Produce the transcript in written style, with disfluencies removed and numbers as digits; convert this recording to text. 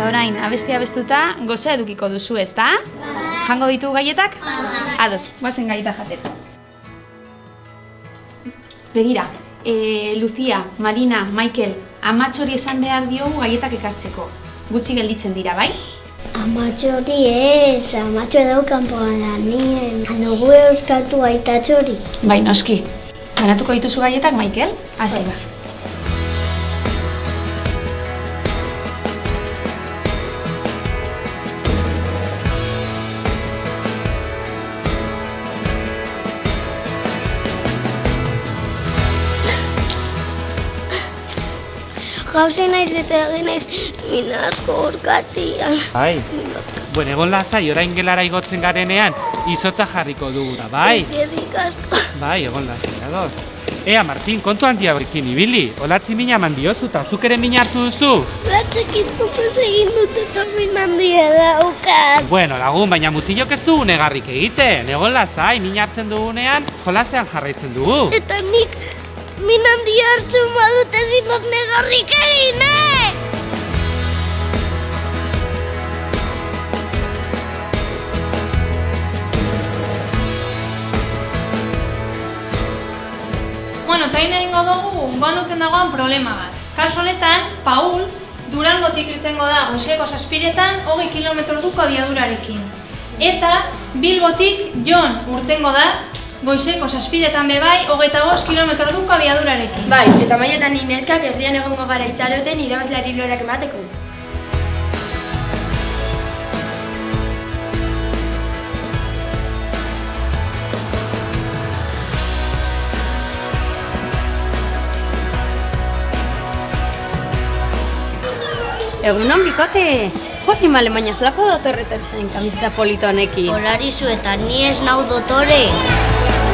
orain abestia abestuta gozea edukiko duzu, ezta? Jango ditugu gaietak? Ados, guazen gaieta jatera. Begira, Lucia, Marina, Michael, amatxori esan behar diogu gaietak ekartzeko. Gutxi gelditzen dira, bai? Amatxori ez, amatxo daukan pogananien. Hanogu euskatu aitatxori. Bai, noski. Ganatuko dituzu gaietak, Michael? Hasi ba. Jauzi naiz eta egin naiz mina asko urkatian. Bai. Bueno, egon lasai, orain gelara igotzen garenean, izotza jarriko dugura, bai? Eskerrik asko. Bai, egon lasai, ador. Ea, Martin, kontu handia horrekin ibili. Olatzi mina eman diozu, eta zuk ere mina hartu duzu? Latzek iztupez egin dut eta min handia daukat. Bueno, lagun, baina mutilok ez dugu negarrik egiten. Egon lasai, mina hartzen dugunean, jolastean jarraitzen dugu. Eta nik min handia hartzen badut ezin dut negarrik egin, Bueno, eta egingo dugu, gonuten dagoen problema bat. Kasu honetan, Paul, Durangotik irtengo da goizeko 7:00 20 kilometro duko abiadurarekin. Eta Bilbotik Jon urtengo da goizeko 7:00 bebai 25 kilometro duko abiadurarekin. Bai, eta Maia ni neskak herrian egongo gara itxaroten irabazleari lorak emateko. Egunon, bikote! Joti Alemania zelako dotorretan zen kamiseta polito honekin. Olarizu eta ni ez nau dotore.